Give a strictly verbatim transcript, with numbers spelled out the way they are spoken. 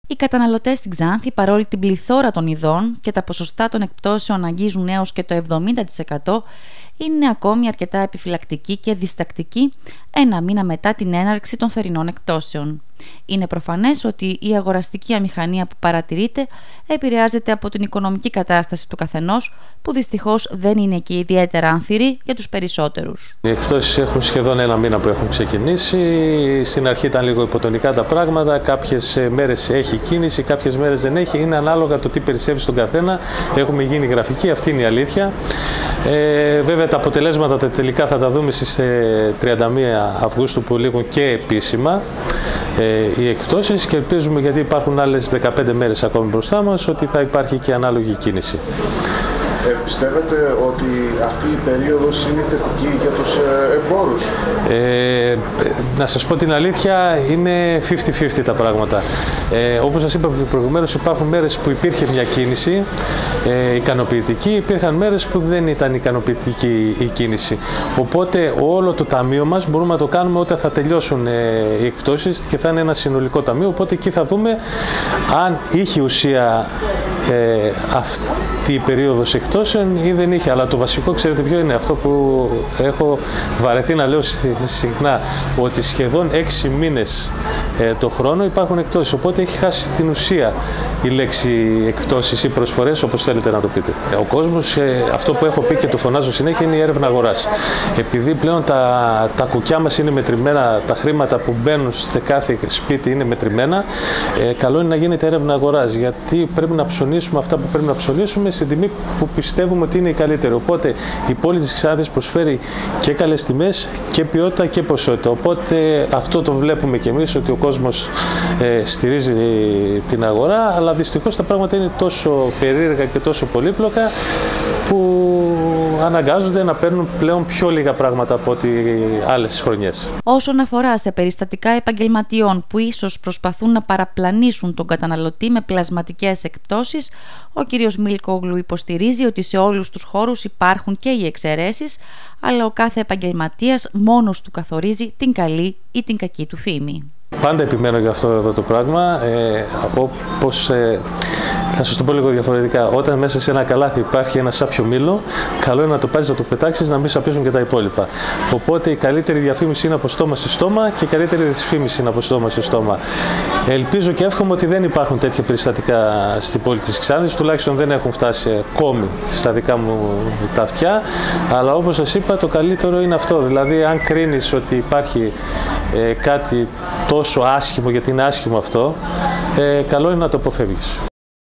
Οι καταναλωτές στην Ξάνθη, παρόλη την πληθώρα των ειδών και τα ποσοστά των εκπτώσεων αγγίζουν έως και το εβδομήντα τοις εκατό, είναι ακόμη αρκετά επιφυλακτικοί και διστακτικοί ένα μήνα μετά την έναρξη των θερινών εκπτώσεων. Είναι προφανές ότι η αγοραστική αμηχανία που παρατηρείται επηρεάζεται από την οικονομική κατάσταση του καθενός, που δυστυχώς δεν είναι και ιδιαίτερα ανθυρή για τους περισσότερους. Οι εκπτώσεις έχουν σχεδόν ένα μήνα που έχουν ξεκινήσει. Στην αρχή ήταν λίγο υποτονικά τα πράγματα. Κάποιες μέρες έχει κίνηση, κάποιες μέρες δεν έχει. Είναι ανάλογα το τι περισσεύει στον καθένα. Έχουμε γίνει γραφική, αυτή είναι η αλήθεια. Ε, βέβαια τα αποτελέσματα τα τελικά θα τα δούμε στις τριάντα μία Αυγούστου που λήγουν και επίσημα ε, οι εκπτώσεις, και ελπίζουμε, γιατί υπάρχουν άλλες δεκαπέντε μέρες ακόμη μπροστά μας, ότι θα υπάρχει και ανάλογη κίνηση. Ε, πιστεύετε ότι αυτή η περίοδος είναι θετική για τους εμπόρους? Ε, να σας πω την αλήθεια, είναι πενήντα πενήντα τα πράγματα. Ε, όπως σας είπα προηγουμένως, υπάρχουν μέρες που υπήρχε μια κίνηση ε, ικανοποιητική, υπήρχαν μέρες που δεν ήταν ικανοποιητική η κίνηση. Οπότε όλο το ταμείο μας μπορούμε να το κάνουμε όταν θα τελειώσουν ε, οι εκπτώσεις και θα είναι ένα συνολικό ταμείο, οπότε εκεί θα δούμε αν είχε ουσία ε, αυτή η περίοδος εκπτώσεων ή δεν είχε. Αλλά το βασικό, ξέρετε ποιο είναι? Αυτό που έχω βαρεθεί να λέω συχνά, ότι σχεδόν έξι μήνες ε, το χρόνο υπάρχουν εκπτώσεις, οπότε έχει χάσει την ουσία η λέξη εκπτώσεις ή προσφορές, όπως θέλετε να το πείτε. Ο κόσμος, ε, αυτό που έχω πει και το φωνάζω συνέχεια, είναι η έρευνα αγοράς. Επειδή πλέον τα, τα κουκιά μας είναι μετρημένα, τα χρήματα που μπαίνουν σε κάθε σπίτι είναι μετρημένα, ε, καλό είναι να γίνεται έρευνα αγοράς, γιατί πρέπει να ψωνίσουμε αυτά που πρέπει να ψωνίσουμε στην τιμή που πιστεύουμε ότι είναι η καλύτερη. Οπότε η πόλη της Ξάνθης προσφέρει και καλές τιμές και ποιότητα και ποσότητα. Οπότε αυτό το βλέπουμε και εμείς, ότι ο κόσμος ε, στηρίζει την αγορά, αλλά δυστυχώς τα πράγματα είναι τόσο περίεργα και τόσο πολύπλοκα που αναγκάζονται να παίρνουν πλέον πιο λίγα πράγματα από ό,τι άλλες χρονιές. Όσον αφορά σε περιστατικά επαγγελματιών που ίσως προσπαθούν να παραπλανήσουν τον καταναλωτή με πλασματικές εκπτώσεις, ο κ. Μίλκογλου υποστηρίζει ότι σε όλους τους χώρους υπάρχουν και οι εξαιρέσεις, αλλά ο κάθε επαγγελματίας μόνος του καθορίζει την καλή ή την κακή του φήμη. Πάντα επιμένω για αυτό εδώ το πράγμα, ε, όπως ε, θα σας το πω λίγο διαφορετικά. Όταν μέσα σε ένα καλάθι υπάρχει ένα σάπιο μήλο, καλό είναι να το πάρεις, να το πετάξεις, να μην σαπίσουν και τα υπόλοιπα. Οπότε η καλύτερη διαφήμιση είναι από στόμα σε στόμα και η καλύτερη δυσφήμιση είναι από στόμα σε στόμα. Ελπίζω και εύχομαι ότι δεν υπάρχουν τέτοια περιστατικά στην πόλη της Ξάνθης, τουλάχιστον δεν έχουν φτάσει ακόμη στα δικά μου τα αυτιά. Αλλά όπως σας είπα, το καλύτερο είναι αυτό. Δηλαδή, αν κρίνεις ότι υπάρχει ε, κάτι τόσο άσχημο, γιατί είναι άσχημο αυτό, ε, καλό είναι να το αποφεύγεις.